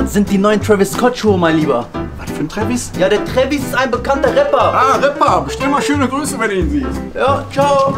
sind die neuen Travis Scott Schuhe, mein Lieber. Was für ein Travis? Ja, der Travis ist ein bekannter Rapper. Ah, Rapper. Bestell mal schöne Grüße, wenn du ihn siehst. Ja, ciao.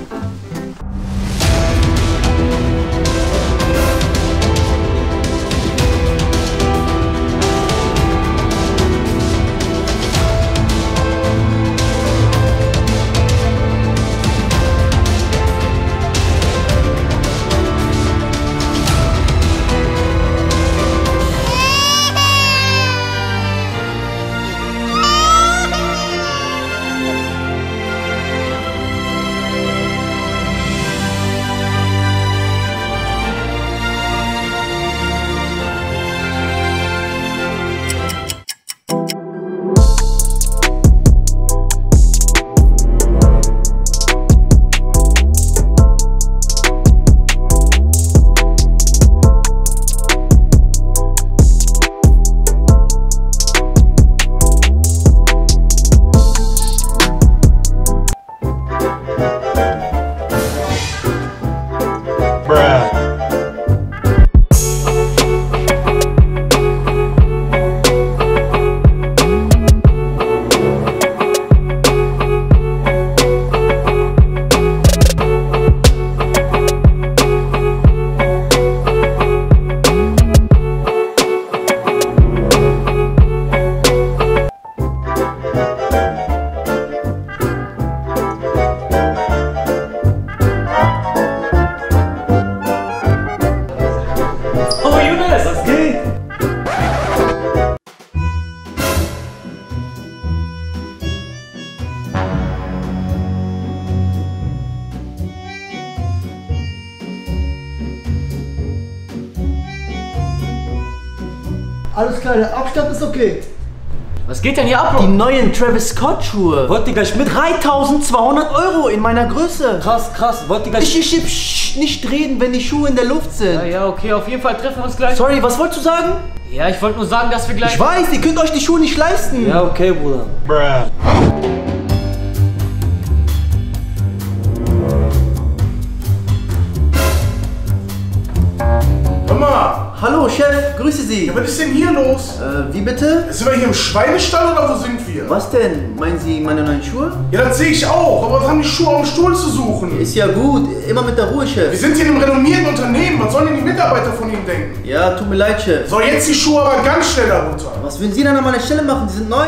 Alles klar, der Abstand ist okay. Was geht denn hier ab, Die Bro? neuen Travis Scott Schuhe. Wollt ihr gleich mit? 3200 € in meiner Größe. Krass, krass. Wollt ihr gleich... Nicht reden, wenn die Schuhe in der Luft sind. Ja, ja, okay. Auf jeden Fall treffen wir uns gleich. Sorry, was wolltest du sagen? Ja, ich wollte nur sagen, dass wir gleich... Ich weiß, ihr könnt euch die Schuhe nicht leisten. Ja, okay, Bruder. Hör mal. Hallo, Chef, grüße Sie. Ja, was ist denn hier los? Wie bitte? Sind wir hier im Schweinestall oder wo sind wir? Was denn? Meinen Sie meine neuen Schuhe? Ja, das sehe ich auch. Aber was haben die Schuhe auf dem Stuhl zu suchen? Ist ja gut, immer mit der Ruhe, Wir Chef. sind hier in einem renommierten Unternehmen. Was sollen denn die Mitarbeiter von Ihnen denken? Ja, tut mir leid, Chef. So, jetzt die Schuhe aber ganz schnell darunter. Was würden Sie dann an meiner Stelle machen? Die sind neu.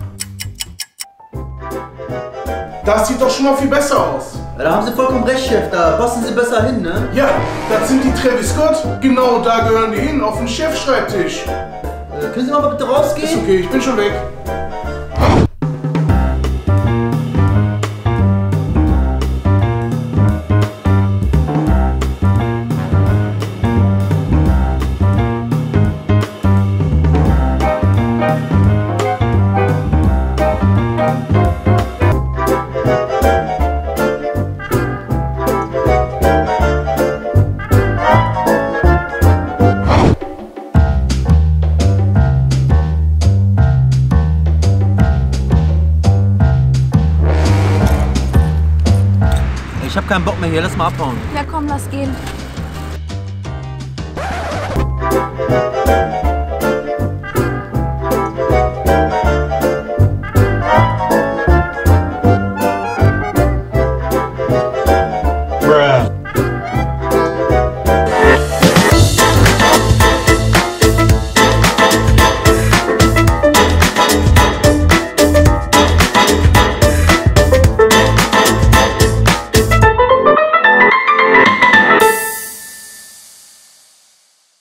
Das sieht doch schon mal viel besser aus. Ja, da haben Sie vollkommen recht, Chef. Da passen Sie besser hin, ne? Ja, das sind die Travis Scott. Genau da gehören die hin, auf den Chefschreibtisch. Können Sie mal bitte rausgehen? Ist okay, ich bin schon weg. Ich hab keinen Bock mehr hier, lass mal abhauen. Ja komm, lass gehen.